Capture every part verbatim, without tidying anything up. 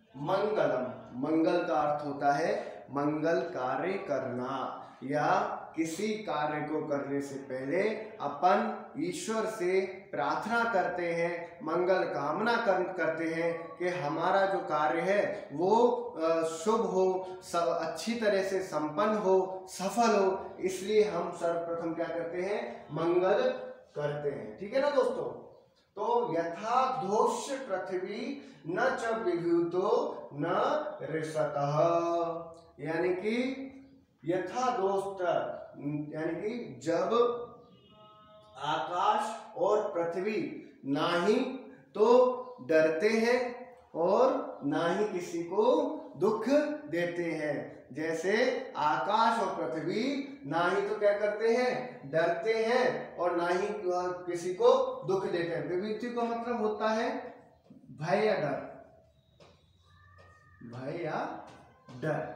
मंगलम। मंगल का अर्थ होता है मंगल कार्य करना, या किसी कार्य को करने से पहले अपन ईश्वर से प्रार्थना करते हैं, मंगल कामना कर, करते हैं कि हमारा जो कार्य है वो शुभ हो, सब अच्छी तरह से संपन्न हो, सफल हो। इसलिए हम सर्वप्रथम क्या करते हैं, मंगल करते हैं। ठीक है ना दोस्तों। तो यथा दोष पृथ्वी न च विभूतो न ऋषतः, यानी कि यथा दोष यानी कि जब आकाश और पृथ्वी ना ही तो डरते हैं और ना ही किसी को दुख देते हैं। जैसे आकाश और पृथ्वी ना ही तो क्या करते हैं, डरते हैं, और ना ही किसी को दुख देते हैं। विभूति का मतलब होता है भय या डर, भय या डर,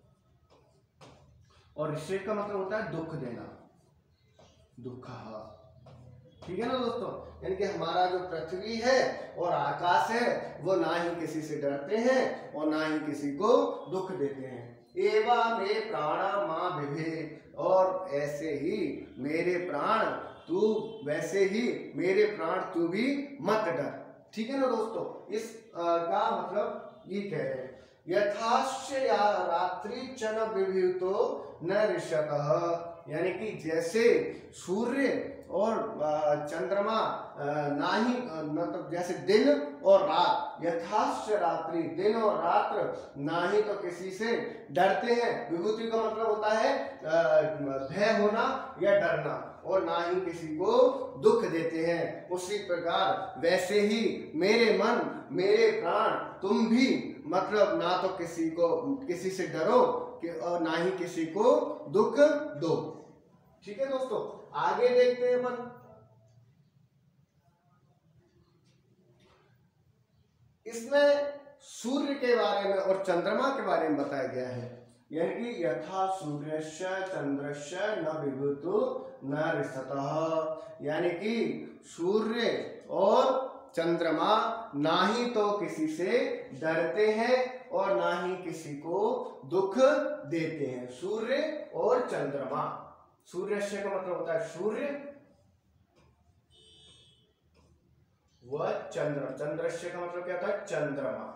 और ऋषि का मतलब होता है दुख देना, दुख। ठीक है ना दोस्तों। यानी कि हमारा जो पृथ्वी है और आकाश है वो ना ही किसी से डरते हैं और ना ही किसी को दुख देते हैं। एवं मे प्राणा मां विभे, और ऐसे ही मेरे प्राण तू, वैसे ही मेरे प्राण तू भी मत डर। ठीक है ना दोस्तों। इस आ, का मतलब ये कह रहे हैं यथाश्य या रात्रि चन विभूतो न ऋषतः, यानी कि जैसे सूर्य और चंद्रमा ना ही मतलब जैसे दिन और रात, यथाश्य रात्रि, दिन और रात्र ना ही तो किसी से डरते हैं। विभूति का मतलब होता है भय होना या डरना, और ना ही किसी को दुख देते हैं। उसी प्रकार वैसे ही मेरे मन, मेरे प्राण तुम भी, मतलब ना तो किसी को किसी से डरो और ना ही किसी को दुख दो। ठीक है दोस्तों। आगे देखते हैं अपन। इसमें सूर्य के बारे में और चंद्रमा के बारे में बताया गया है, यानी कि यथा सूर्यस्य चंद्रस्य न विभूतो न ऋषतः, यानी कि सूर्य और चंद्रमा ना ही तो किसी से डरते हैं और ना ही किसी को दुख देते हैं। सूर्य और चंद्रमा, सूर्य का मतलब होता है सूर्य व चंद्र, चंद्रस्य का मतलब क्या होता है चंद्रमा,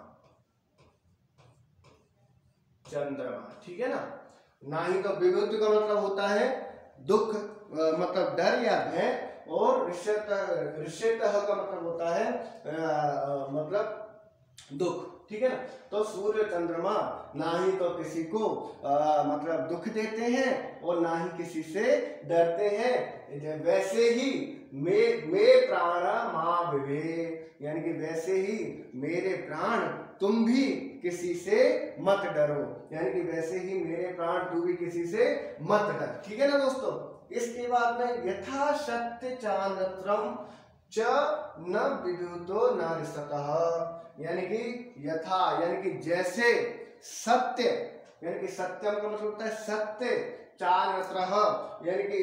चंद्रमा। ठीक है ना। ना ही तो विभूति का मतलब होता है दुख, मतलब डर या भय, और ऋषतः, ऋषतः का मतलब होता है आ, मतलब दुख। ठीक है ना। तो सूर्य चंद्रमा ना ही तो किसी को आ, मतलब दुख देते हैं और ना ही किसी से डरते हैं। वैसे ही मे मे प्राण मां विभे, यानी कि वैसे ही मेरे प्राण तुम भी किसी से मत डरो, यानी कि वैसे ही मेरे प्राण तू भी किसी से मत डर। ठीक है ना दोस्तों। इसके बाद में यथा सत्य चांद्रम च न विभूतो न ऋषतः, यानी कि यथा यानी कि जैसे सत्य, यानी कि सत्यम का मतलब होता है सत्य, चानत्रः यानी कि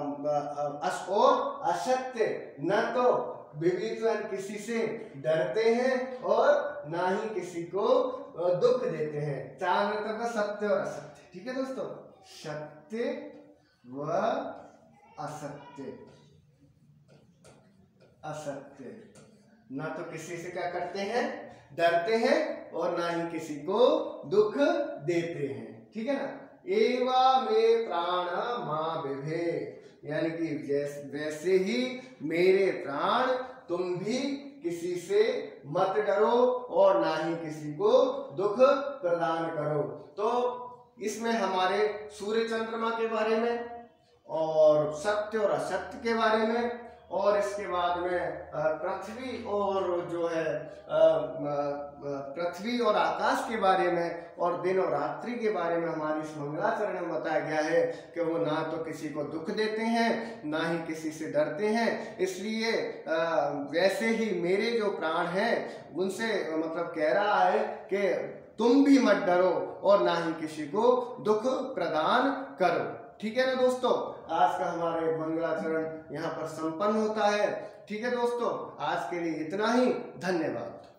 और असत्य, न तो विभूत किसी से डरते हैं और ना ही किसी को दुख देते हैं। चानत्र का सत्य और असत्य। ठीक है दोस्तों। सत्य व असत्य, असत्य, ना तो किसी से क्या करते हैं, डरते हैं, और ना ही किसी को दुख देते हैं। ठीक है ना। एवा में प्राण मां विभे, यानी कि जैसे वैसे ही मेरे प्राण तुम भी किसी से मत डरो और ना ही किसी को दुख प्रदान करो। तो इसमें हमारे सूर्य चंद्रमा के बारे में और सत्य और असत्य के बारे में, और इसके बाद में पृथ्वी और जो है पृथ्वी और आकाश के बारे में, और दिन और रात्रि के बारे में हमारी इस मंगलाचरण में बताया गया है कि वो ना तो किसी को दुख देते हैं ना ही किसी से डरते हैं। इसलिए वैसे ही मेरे जो प्राण हैं उनसे मतलब कह रहा है कि तुम भी मत डरो और ना ही किसी को दुख प्रदान करो। ठीक है ना दोस्तों। आज का हमारे मंगलाचरण यहाँ पर संपन्न होता है। ठीक है दोस्तों। आज के लिए इतना ही। धन्यवाद।